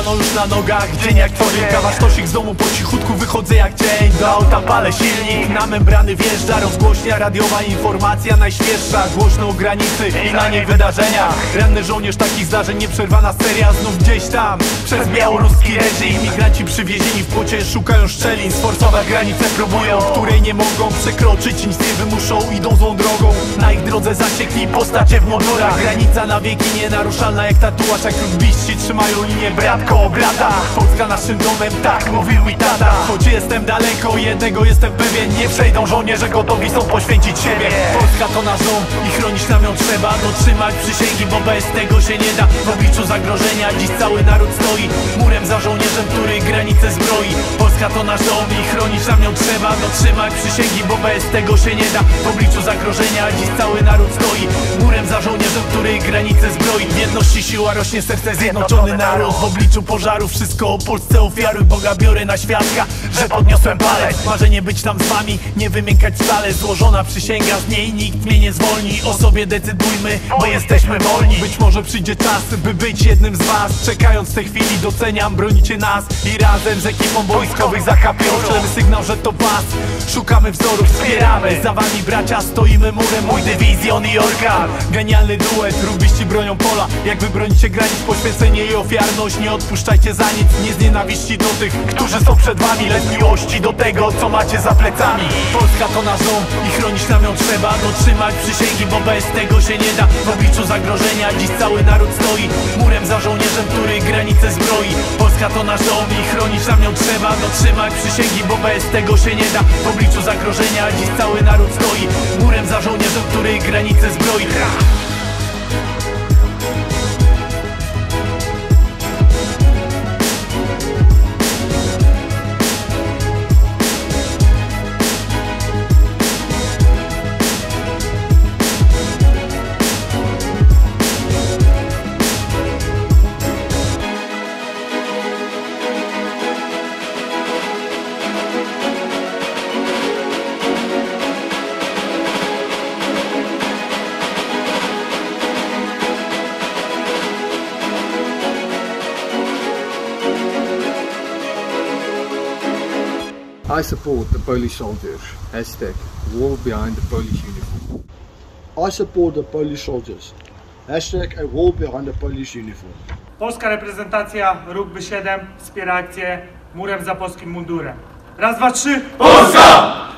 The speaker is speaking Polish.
rano już na nogach, dzień jak co dzień. Kawa sztosik z domu po cichutku, wychodzę jak cień. Do auta palę silnik, na membrany wjeżdża rozgłośnia radiowa, informacja najświeższa. Głośno o granicy i na niej wydarzenia. Ranny żołnierz, takich zdarzeń nieprzerwana seria. Znów gdzieś tam, przez białoruski reżim. Imigranci przywiezieni w płocie szukają szczelin. Sforcować granicę próbują, której nie mogą przekroczyć. Nic nie wymuszą, idą złą drogą. Na ich drodze zasiekli postacie w mundurach. Granica na wieki nienaruszalna jak tatuaż. Jak rugbiści trzymają linię brat koło brata. Polska naszym domem, tak mówił mi tata. Choć jestem daleko, jednego jestem pewien. Nie przejdą żołnierze, gotowi są poświęcić siebie. Polska to nasz dom i chronić nam ją trzeba. Dotrzymać przysięgi, bo bez tego się nie da. W obliczu zagrożenia dziś cały naród stoi murem za żołnierzem, który granice zbroi. Polska to nasz dom i chronić nam ją trzeba. Dotrzymać przysięgi, bo bez tego się nie da. W obliczu zagrożenia dziś cały naród stoi murem za żołnierzem, który granice zbroi. W jedności siła rośnie, serce zjednoczony naród. W obliczu pożaru wszystko o Polsce ofiaruj. Boga biorę na świadka, że podniosłem palec. Marzenie być tam z wami, nie wymiękać wcale. Złożona przysięga, z niej nikt mnie nie zwolni. O sobie decydujmy, bo jesteśmy wolni. Być może przyjdzie czas, by być jednym z was. Czekając tej chwili doceniam, bronicie nas. I razem z ekipą wojskowych zakapią czerwony sygnał, że to was. Szukamy wzorów, wspieramy. Za wami bracia, stoimy murem. Mój dywizjon i orkan. Genialny duet, rugbiści bronią pola. Jak wy bronicie granic, poświęcenie i ofiarność. Nie odpuszczajcie za nic, nie z nienawiści do tych, którzy są przed wami, lecz miłości do tego, co macie za plecami. Polska to nasz dom i chronić nam ją trzeba. Dotrzymać przysięgi, bo bez tego się nie da. W obliczu zagrożenia dziś cały naród stoi murem za żołnierzem, który granice zbroi. Polska to nasz dom i chronić nam ją trzeba. Dotrzymać przysięgi, bo bez tego się nie da. W obliczu zagrożenia dziś cały naród stoi murem za żołnierzem, który granice zbroi. I support the Polish soldiers. Hashtag war behind the Polish uniform. I support the Polish soldiers. Hashtag a war behind the Polish uniform. Polska reprezentacja Rugby 7 wspiera akcję murem za polskim mundurem. Raz, dwa, trzy. Polska!